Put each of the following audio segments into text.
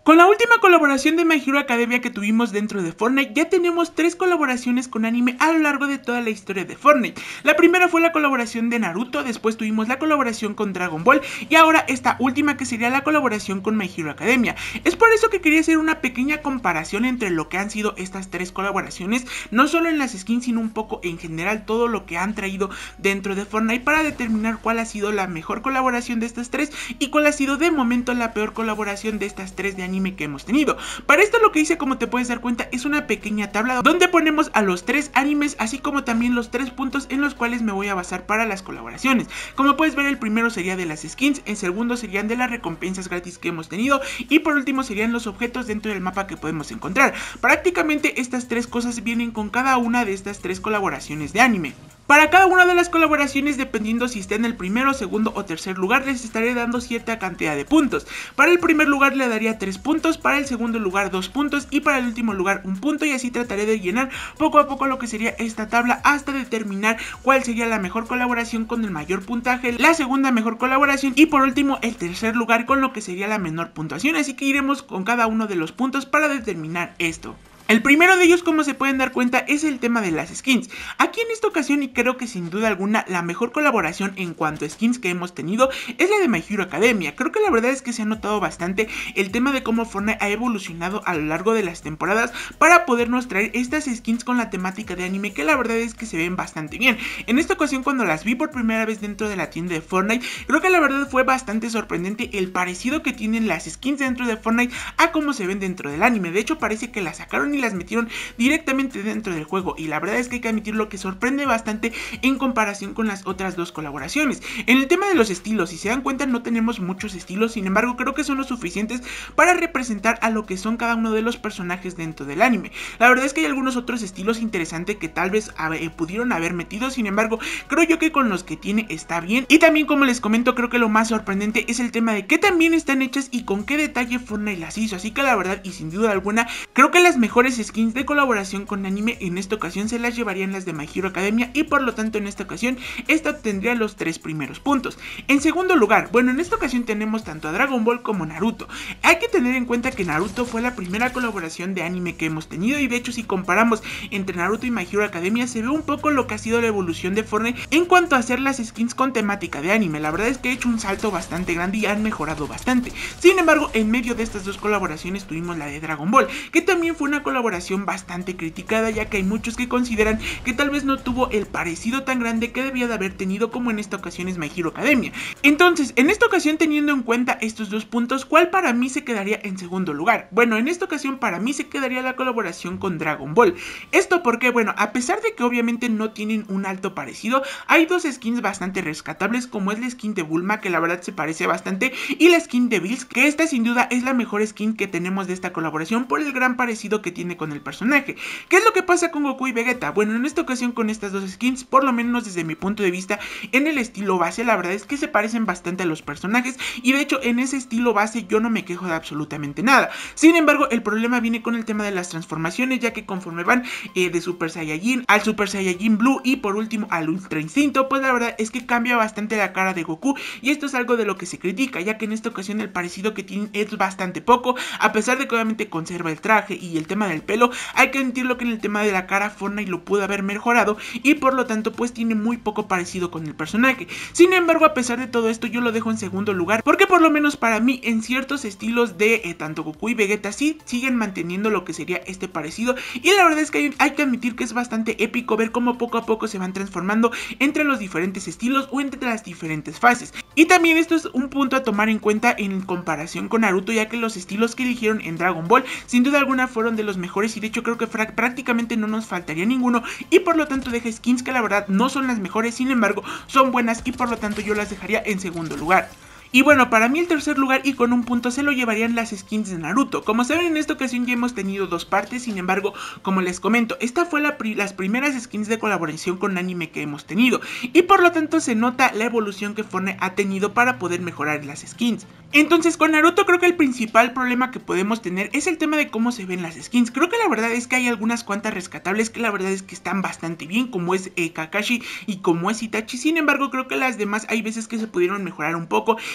Con la última colaboración de My Hero Academia que tuvimos dentro de Fortnite, ya tenemos 3 colaboraciones con anime a lo largo de toda la historia de Fortnite. La primera fue la colaboración de Naruto, después tuvimos la colaboración con Dragon Ball y ahora esta última que sería la colaboración con My Hero Academia. Es por eso que quería hacer una pequeña comparación entre lo que han sido estas 3 colaboraciones, no solo en las skins sino un poco en general todo lo que han traído dentro de Fortnite, para determinar cuál ha sido la mejor colaboración de estas 3 y cuál ha sido de momento la peor colaboración de estas 3 de anime que hemos tenido. Para esto lo que hice, como te puedes dar cuenta, es una pequeña tabla donde ponemos a los 3 animes, así como también los 3 puntos en los cuales me voy a basar para las colaboraciones. Como puedes ver, el primero sería de las skins, el segundo serían de las recompensas gratis que hemos tenido y por último serían los objetos dentro del mapa que podemos encontrar. Prácticamente estas 3 cosas vienen con cada una de estas 3 colaboraciones de anime. Para cada una de las colaboraciones, dependiendo si está en el primero, segundo o tercer lugar, les estaré dando cierta cantidad de puntos. Para el primer lugar le daría 3 puntos, para el segundo lugar 2 puntos y para el último lugar 1 punto, y así trataré de llenar poco a poco lo que sería esta tabla hasta determinar cuál sería la mejor colaboración con el mayor puntaje, la segunda mejor colaboración y por último el tercer lugar con lo que sería la menor puntuación. Así que iremos con cada uno de los puntos para determinar esto. El primero de ellos, como se pueden dar cuenta, es el tema de las skins. Aquí en esta ocasión, y creo que sin duda alguna la mejor colaboración en cuanto a skins que hemos tenido, es la de My Hero Academia. Creo que la verdad es que se ha notado bastante el tema de cómo Fortnite ha evolucionado a lo largo de las temporadas para podernos traer estas skins con la temática de anime, que la verdad es que se ven bastante bien. En esta ocasión, cuando las vi por primera vez dentro de la tienda de Fortnite, creo que la verdad fue bastante sorprendente el parecido que tienen las skins dentro de Fortnite a cómo se ven dentro del anime. De hecho, parece que las sacaron y las metieron directamente dentro del juego, y la verdad es que hay que admitirlo que sorprende bastante en comparación con las otras 2 colaboraciones. En el tema de los estilos, si se dan cuenta, no tenemos muchos estilos, sin embargo creo que son los suficientes para representar a lo que son cada uno de los personajes dentro del anime. La verdad es que hay algunos otros estilos interesantes que tal vez pudieron haber metido, sin embargo creo yo que con los que tiene está bien. Y también, como les comento, creo que lo más sorprendente es el tema de que también están hechas y con qué detalle Fortnite las hizo. Así que la verdad, y sin duda alguna, creo que las mejores skins de colaboración con anime en esta ocasión se las llevarían las de My Hero Academia, y por lo tanto en esta ocasión esta obtendría los 3 primeros puntos. En segundo lugar, bueno, en esta ocasión tenemos tanto a Dragon Ball como Naruto. Hay que tener en cuenta que Naruto fue la primera colaboración de anime que hemos tenido, y de hecho si comparamos entre Naruto y My Hero Academia se ve un poco lo que ha sido la evolución de Fortnite en cuanto a hacer las skins con temática de anime. La verdad es que ha hecho un salto bastante grande y han mejorado bastante. Sin embargo, en medio de estas 2 colaboraciones tuvimos la de Dragon Ball, que también fue una colaboración bastante criticada, ya que hay muchos que consideran que tal vez no tuvo el parecido tan grande que debía de haber tenido como en esta ocasión es My Hero Academia. Entonces, en esta ocasión, teniendo en cuenta estos 2 puntos, ¿cuál para mí se quedaría en segundo lugar? Bueno, en esta ocasión para mí se quedaría la colaboración con Dragon Ball. Esto porque, bueno, a pesar de que obviamente no tienen un alto parecido, hay 2 skins bastante rescatables, como es la skin de Bulma, que la verdad se parece bastante, y la skin de Bills, que esta sin duda es la mejor skin que tenemos de esta colaboración por el gran parecido que tiene con el personaje. ¿Qué es lo que pasa con Goku y Vegeta? Bueno, en esta ocasión con estas 2 skins, por lo menos desde mi punto de vista, en el estilo base, la verdad es que se parecen bastante a los personajes, y de hecho en ese estilo base yo no me quejo de absolutamente nada. Sin embargo, el problema viene con el tema de las transformaciones, ya que conforme van de Super Saiyajin al Super Saiyajin Blue y por último al Ultra Instinto, pues la verdad es que cambia bastante la cara de Goku, y esto es algo de lo que se critica, ya que en esta ocasión el parecido que tienen es bastante poco, a pesar de que obviamente conserva el traje y el tema del pelo. Hay que admitirlo que en el tema de la cara Fortnite lo pudo haber mejorado, y por lo tanto pues tiene muy poco parecido con el personaje. Sin embargo, a pesar de todo esto, yo lo dejo en segundo lugar, porque por lo menos para mí en ciertos estilos de tanto Goku y Vegeta sí siguen manteniendo lo que sería este parecido, y la verdad es que hay que admitir que es bastante épico ver cómo poco a poco se van transformando entre los diferentes estilos o entre las diferentes fases. Y también esto es un punto a tomar en cuenta en comparación con Naruto, ya que los estilos que eligieron en Dragon Ball sin duda alguna fueron de los mejores, y de hecho creo que prácticamente no nos faltaría ninguno, y por lo tanto deja skins que la verdad no son las mejores, sin embargo son buenas, y por lo tanto yo las dejaría en segundo lugar. Y bueno, para mí el tercer lugar y con un punto se lo llevarían las skins de Naruto. Como saben, en esta ocasión ya hemos tenido 2 partes, sin embargo, como les comento, esta fue las primeras skins de colaboración con anime que hemos tenido, y por lo tanto se nota la evolución que Fortnite ha tenido para poder mejorar las skins. Entonces con Naruto creo que el principal problema que podemos tener es el tema de cómo se ven las skins. Creo que la verdad es que hay algunas cuantas rescatables que la verdad es que están bastante bien, como es Kakashi y como es Itachi. Sin embargo, creo que las demás hay veces que se pudieron mejorar un poco.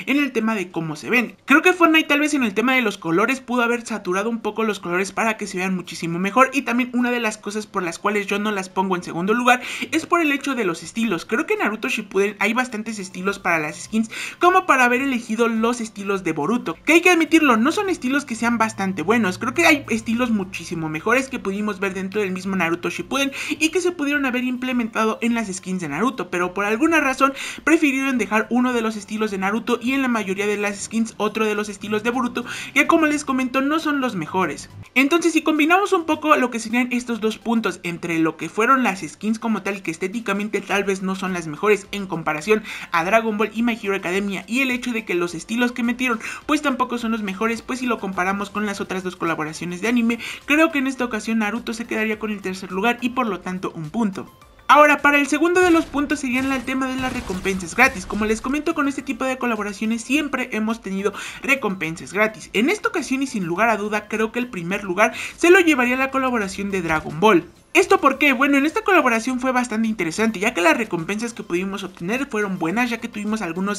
en el tema de cómo se ven. Creo que Fortnite tal vez en el tema de los colores pudo haber saturado un poco los colores para que se vean muchísimo mejor, y también una de las cosas por las cuales yo no las pongo en segundo lugar es por el hecho de los estilos. Creo que en Naruto Shippuden hay bastantes estilos para las skins como para haber elegido los estilos de Boruto, que hay que admitirlo, no son estilos que sean bastante buenos. Creo que hay estilos muchísimo mejores que pudimos ver dentro del mismo Naruto Shippuden y que se pudieron haber implementado en las skins de Naruto, pero por alguna razón prefirieron dejar uno de los estilos de Naruto y en la mayoría de las skins otro de los estilos de Boruto, que como les comento no son los mejores. Entonces si combinamos un poco lo que serían estos dos puntos entre lo que fueron las skins como tal, que estéticamente tal vez no son las mejores en comparación a Dragon Ball y My Hero Academia, y el hecho de que los estilos que metieron pues tampoco son los mejores, pues si lo comparamos con las otras dos colaboraciones de anime, creo que en esta ocasión Naruto se quedaría con el tercer lugar y por lo tanto un punto. Ahora, para el segundo de los puntos serían el tema de las recompensas gratis. Como les comento, con este tipo de colaboraciones siempre hemos tenido recompensas gratis. En esta ocasión y sin lugar a duda, creo que el primer lugar se lo llevaría la colaboración de Dragon Ball. ¿Esto por qué? Bueno, en esta colaboración fue bastante interesante, ya que las recompensas que pudimos obtener fueron buenas, ya que tuvimos algunos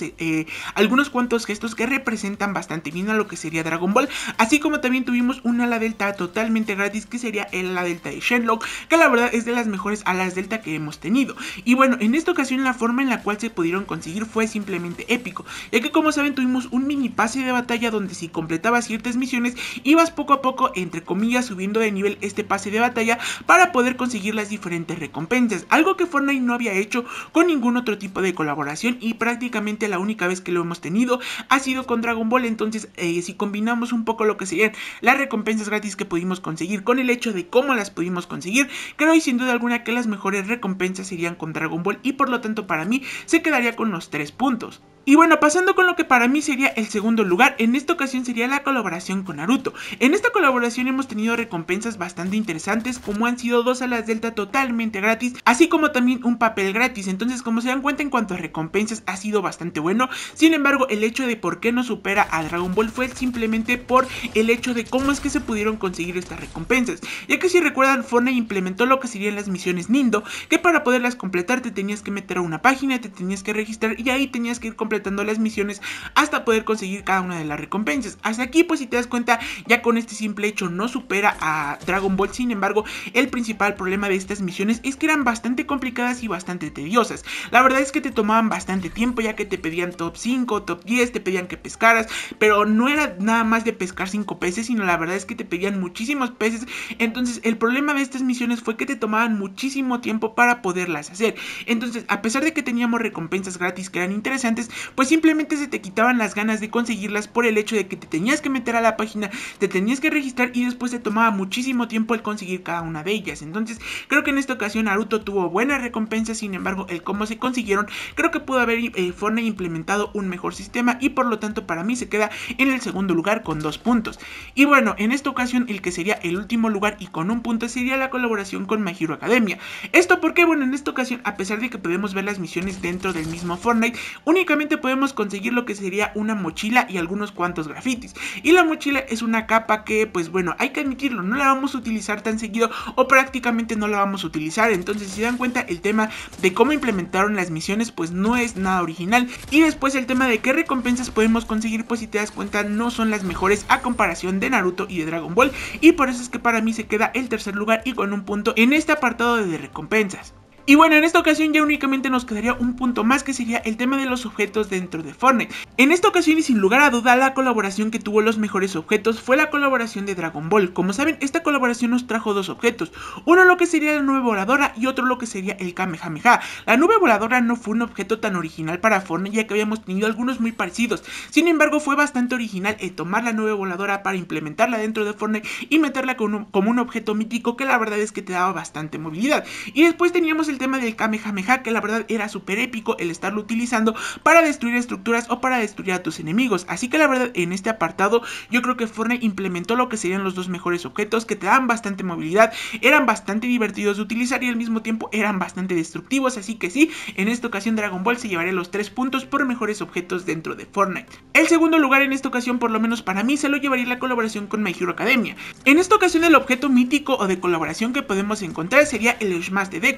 cuantos gestos que representan bastante bien a lo que sería Dragon Ball, así como también tuvimos un ala delta totalmente gratis, que sería el ala delta de Shenlong, que la verdad es de las mejores alas delta que hemos tenido. Y bueno, en esta ocasión la forma en la cual se pudieron conseguir fue simplemente épico, ya que como saben tuvimos un mini pase de batalla donde si completabas ciertas misiones ibas poco a poco, entre comillas, subiendo de nivel este pase de batalla para poder conseguir las diferentes recompensas, algo que Fortnite no había hecho con ningún otro tipo de colaboración, y prácticamente la única vez que lo hemos tenido ha sido con Dragon Ball. Entonces si combinamos un poco lo que serían las recompensas gratis que pudimos conseguir con el hecho de cómo las pudimos conseguir, creo y sin duda alguna que las mejores recompensas serían con Dragon Ball, y por lo tanto para mí se quedaría con los 3 puntos. Y bueno, pasando con lo que para mí sería el segundo lugar, en esta ocasión sería la colaboración con Naruto. En esta colaboración hemos tenido recompensas bastante interesantes, como han sido 2 alas delta totalmente gratis, así como también un papel gratis. Entonces, como se dan cuenta, en cuanto a recompensas ha sido bastante bueno. Sin embargo, el hecho de por qué no supera a Dragon Ball fue simplemente por el hecho de cómo es que se pudieron conseguir estas recompensas, ya que si recuerdan, Fortnite implementó lo que serían las misiones Nindo, que para poderlas completar te tenías que meter a una página, te tenías que registrar y ahí tenías que ir completando las misiones hasta poder conseguir cada una de las recompensas. Hasta aquí, pues si te das cuenta, ya con este simple hecho no supera a Dragon Ball. Sin embargo, el principal problema de estas misiones es que eran bastante complicadas y bastante tediosas. La verdad es que te tomaban bastante tiempo, ya que te pedían top 5, top 10, te pedían que pescaras, pero no era nada más de pescar 5 peces, sino la verdad es que te pedían muchísimos peces. Entonces el problema de estas misiones fue que te tomaban muchísimo tiempo para poderlas hacer. Entonces, a pesar de que teníamos recompensas gratis que eran interesantes, pues simplemente se te quitaban las ganas de conseguirlas por el hecho de que te tenías que meter a la página, te tenías que registrar y después te tomaba muchísimo tiempo el conseguir cada una de ellas. Entonces creo que en esta ocasión Naruto tuvo buenas recompensas, sin embargo el cómo se consiguieron, creo que pudo haber Fortnite implementado un mejor sistema, y por lo tanto para mí se queda en el segundo lugar con 2 puntos. Y bueno, en esta ocasión el que sería el último lugar y con 1 punto sería la colaboración con My Hero Academia. Esto porque, bueno, en esta ocasión, a pesar de que podemos ver las misiones dentro del mismo Fortnite, únicamente podemos conseguir lo que sería una mochila y algunos cuantos grafitis. Y la mochila es una capa que, pues bueno, hay que admitirlo, no la vamos a utilizar tan seguido, o prácticamente no la vamos a utilizar. Entonces, si dan cuenta, el tema de cómo implementaron las misiones pues no es nada original. Y después el tema de qué recompensas podemos conseguir, pues si te das cuenta no son las mejores a comparación de Naruto y de Dragon Ball, y por eso es que para mí se queda el tercer lugar y con 1 punto en este apartado de recompensas. Y bueno, en esta ocasión ya únicamente nos quedaría un punto más, que sería el tema de los objetos dentro de Fortnite. En esta ocasión y sin lugar a duda, la colaboración que tuvo los mejores objetos fue la colaboración de Dragon Ball. Como saben, esta colaboración nos trajo 2 objetos, uno lo que sería la nube voladora y otro lo que sería el Kamehameha. La nube voladora no fue un objeto tan original para Fortnite, ya que habíamos tenido algunos muy parecidos. Sin embargo, fue bastante original tomar la nube voladora para implementarla dentro de Fortnite y meterla como un objeto mítico, que la verdad es que te daba bastante movilidad. Y después teníamos el tema del Kamehameha, que la verdad era súper épico el estarlo utilizando para destruir estructuras o para destruir a tus enemigos. Así que la verdad, en este apartado yo creo que Fortnite implementó lo que serían los 2 mejores objetos, que te daban bastante movilidad, eran bastante divertidos de utilizar y al mismo tiempo eran bastante destructivos. Así que sí, en esta ocasión Dragon Ball se llevaría los 3 puntos por mejores objetos dentro de Fortnite. El segundo lugar en esta ocasión, por lo menos para mí, se lo llevaría la colaboración con My Hero Academia. En esta ocasión el objeto mítico o de colaboración que podemos encontrar sería el Smash de Deku. La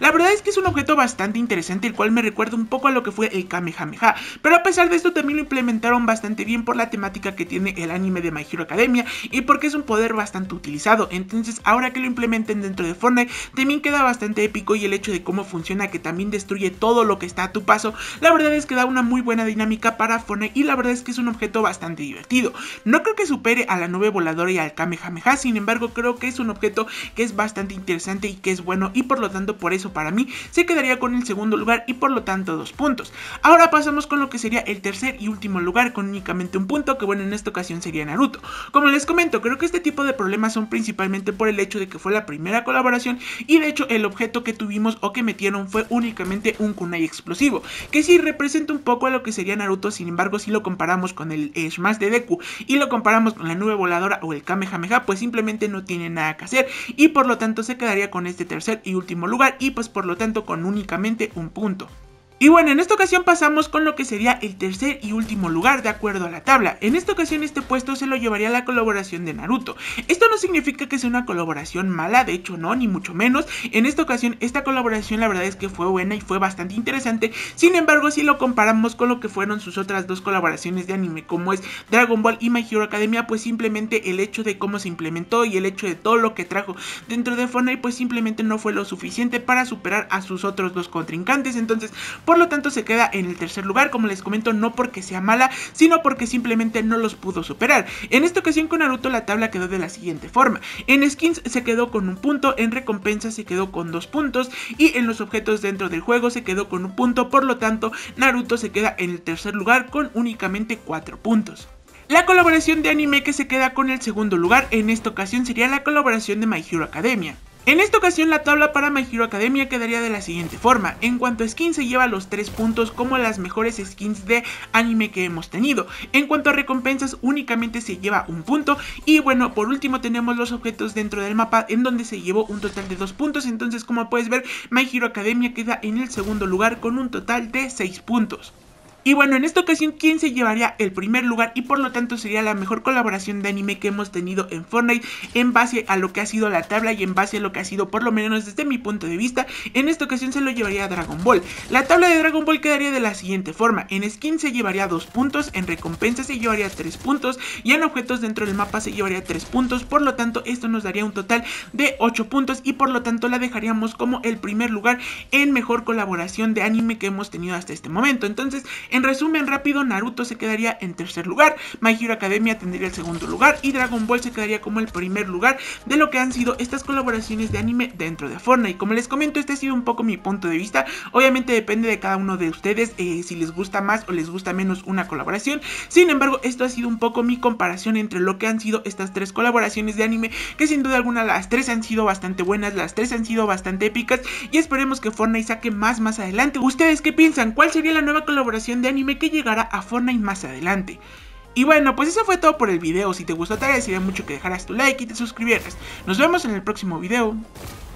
La verdad es que es un objeto bastante interesante, el cual me recuerda un poco a lo que fue el Kamehameha, pero a pesar de esto también lo implementaron bastante bien por la temática que tiene el anime de My Hero Academia y porque es un poder bastante utilizado. Entonces ahora que lo implementen dentro de Fortnite también queda bastante épico, y el hecho de cómo funciona, que también destruye todo lo que está a tu paso, la verdad es que da una muy buena dinámica para Fortnite, y la verdad es que es un objeto bastante divertido. No creo que supere a la nube voladora y al Kamehameha, sin embargo creo que es un objeto que es bastante interesante y que es bueno, y por lo tanto por eso para mí se quedaría con el segundo lugar y por lo tanto 2 puntos. Ahora pasamos con lo que sería el tercer y último lugar con únicamente un punto, que bueno, en esta ocasión sería Naruto. Como les comento, creo que este tipo de problemas son principalmente por el hecho de que fue la primera colaboración, y de hecho el objeto que tuvimos o que metieron fue únicamente un kunai explosivo, que sí representa un poco a lo que sería Naruto. Sin embargo, si lo comparamos con el Smash de Deku y lo comparamos con la nube voladora o el Kamehameha, pues simplemente no tiene nada que hacer, y por lo tanto se quedaría con este tercer y último lugar, y pues por lo tanto con únicamente un punto. Y bueno, en esta ocasión pasamos con lo que sería el tercer y último lugar de acuerdo a la tabla. En esta ocasión este puesto se lo llevaría la colaboración de Naruto. Esto no significa que sea una colaboración mala, de hecho no, ni mucho menos. En esta ocasión esta colaboración la verdad es que fue buena y fue bastante interesante. Sin embargo, si lo comparamos con lo que fueron sus otras dos colaboraciones de anime, como es Dragon Ball y My Hero Academia, pues simplemente el hecho de cómo se implementó y el hecho de todo lo que trajo dentro de Fortnite, pues simplemente no fue lo suficiente para superar a sus otros dos contrincantes. Entonces, por lo tanto se queda en el tercer lugar, como les comento, no porque sea mala, sino porque simplemente no los pudo superar. En esta ocasión con Naruto la tabla quedó de la siguiente forma: en skins se quedó con un punto, en recompensas se quedó con 2 puntos, y en los objetos dentro del juego se quedó con un punto. Por lo tanto, Naruto se queda en el tercer lugar con únicamente 4 puntos. La colaboración de anime que se queda con el segundo lugar en esta ocasión sería la colaboración de My Hero Academia. En esta ocasión la tabla para My Hero Academia quedaría de la siguiente forma: en cuanto a skins se lleva los 3 puntos como las mejores skins de anime que hemos tenido. En cuanto a recompensas únicamente se lleva un punto, y bueno, por último tenemos los objetos dentro del mapa, en donde se llevó un total de 2 puntos. Entonces, como puedes ver, My Hero Academia queda en el segundo lugar con un total de 6 puntos. Y bueno, en esta ocasión, ¿quién se llevaría el primer lugar? Y por lo tanto sería la mejor colaboración de anime que hemos tenido en Fortnite, en base a lo que ha sido la tabla y en base a lo que ha sido, por lo menos desde mi punto de vista, en esta ocasión se lo llevaría a Dragon Ball. La tabla de Dragon Ball quedaría de la siguiente forma: en skin se llevaría 2 puntos, en recompensa se llevaría 3 puntos, y en objetos dentro del mapa se llevaría 3 puntos. Por lo tanto, esto nos daría un total de 8 puntos, y por lo tanto la dejaríamos como el primer lugar en mejor colaboración de anime que hemos tenido hasta este momento. Entonces, en resumen rápido, Naruto se quedaría en tercer lugar, My Hero Academia tendría el segundo lugar, y Dragon Ball se quedaría como el primer lugar de lo que han sido estas colaboraciones de anime dentro de Fortnite. Como les comento, este ha sido un poco mi punto de vista. Obviamente depende de cada uno de ustedes si les gusta más o les gusta menos una colaboración. Sin embargo, esto ha sido un poco mi comparación entre lo que han sido estas 3 colaboraciones de anime, que sin duda alguna las 3 han sido bastante buenas, las 3 han sido bastante épicas, y esperemos que Fortnite saque más adelante. ¿Ustedes qué piensan? ¿Cuál sería la nueva colaboración de anime que llegará a Fortnite más adelante? Y bueno, pues eso fue todo por el video. Si te gustó, te agradecería mucho que dejaras tu like y te suscribieras. Nos vemos en el próximo video.